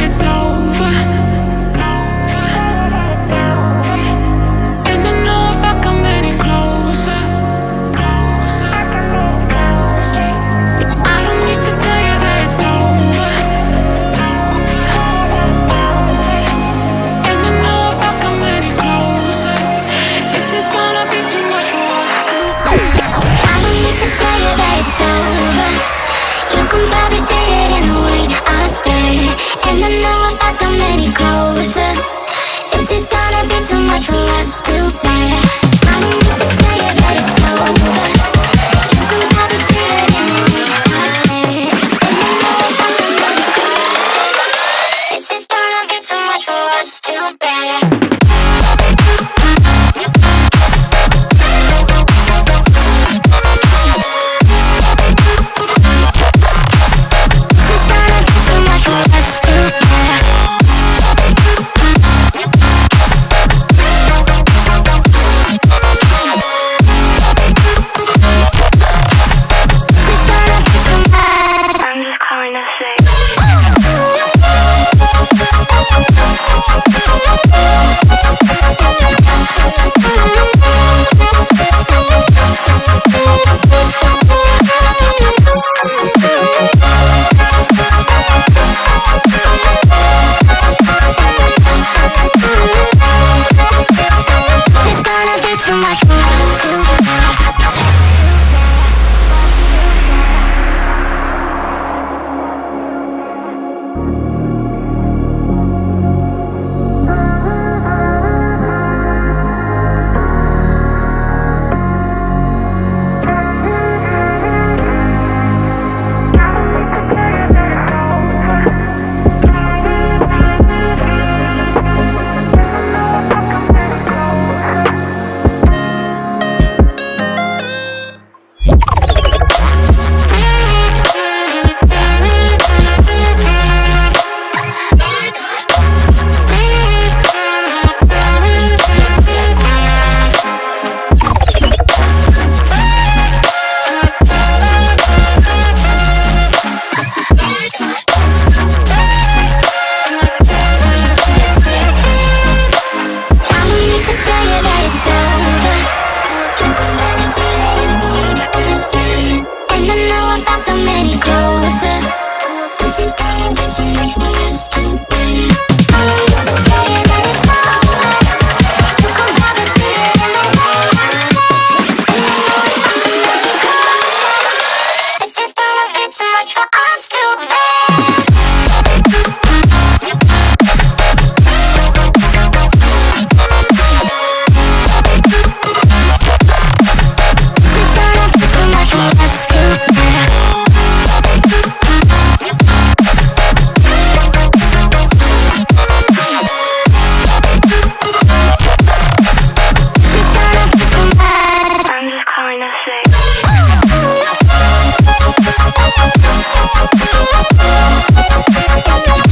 it's over. And I know if I come any closer, I don't need to tell you that it's over. And I know if I come any closer, this is gonna be too much for us to bear. I don't need to tell you that it's over. You can probably see it in the way I stare. And I know if I come any closer, this is gonna be too much for us to bear. I don't need to tell you that it's over. You can probably see it in the way I stare. And I know if I come any closer, this is gonna be too much for us to bear. say